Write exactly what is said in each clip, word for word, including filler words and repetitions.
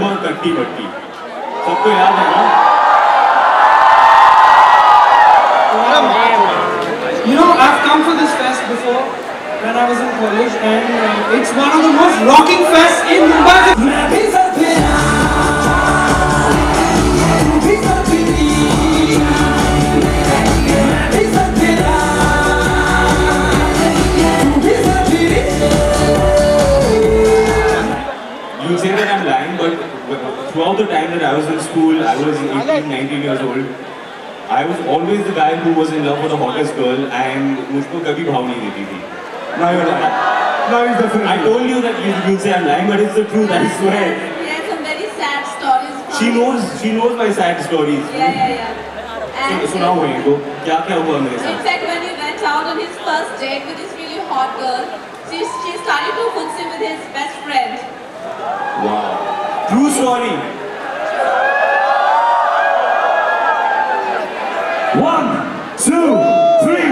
Bum और Katti Batti सबको याद है ना? You know, I've come for this fest before when I was in college, and uh, it's one of the most rocking fests in Mumbai. You say that I'm lying, but throughout the time that I was in school, I was eighteen, nineteen years old. I was always the guy who was in love with the hottest girl, and मुझको कभी भाव नहीं देती थी. Now you're lying. Now he's definitely. I told you that you you say I'm lying, but it's the truth. I swear. He has some very sad stories. She knows. She knows my sad stories. Yeah, yeah, yeah. And सुनाओ मुझे तो क्या क्या हुआ मेरे साथ? in fact, when he went out on his first date with this really hot girl, she she started to hook him with his best friend. Wow. True story. One, two, three.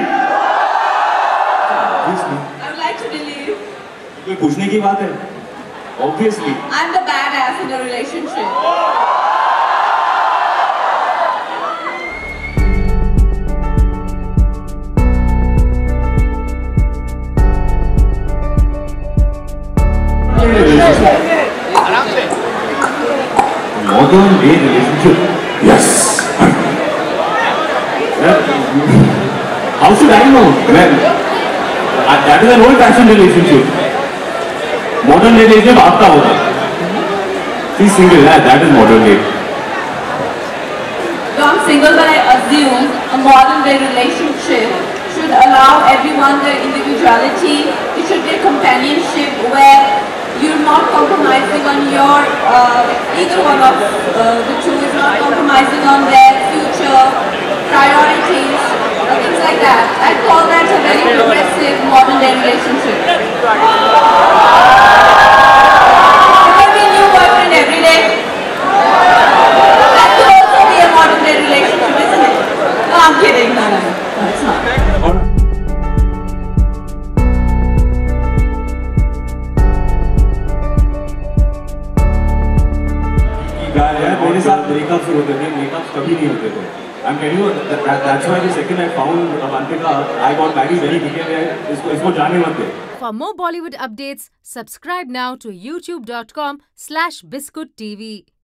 I would like to believe. कोई पूछने की बात है? Obviously. I'm the badass in a relationship. Modern day relationship. Yes. How should I know? Well, that is an old-fashioned relationship. Modern day relationship आपका होगा. She's single. Yeah, that is modern day. So I'm single, but I assume a modern day relationship should allow everyone their individuality. It should be a companionship where you're not compromising on your, uh, either one of uh, the two is not compromising on their future priorities, or things like that. I call that a very progressive modern day relationship. It could be a new boyfriend every day. That could also be a modern day relationship, isn't it? No, I'm kidding. No, no, no, it's not. मेरे साथ breakups होते थे, breakups कभी नहीं होते थे. I'm telling you that, that that's why the second I found Avantika, I got married very quickly. इसको इसको जाने मत दे. For more Bollywood updates, subscribe now to youtube dot com slash biscuit T V.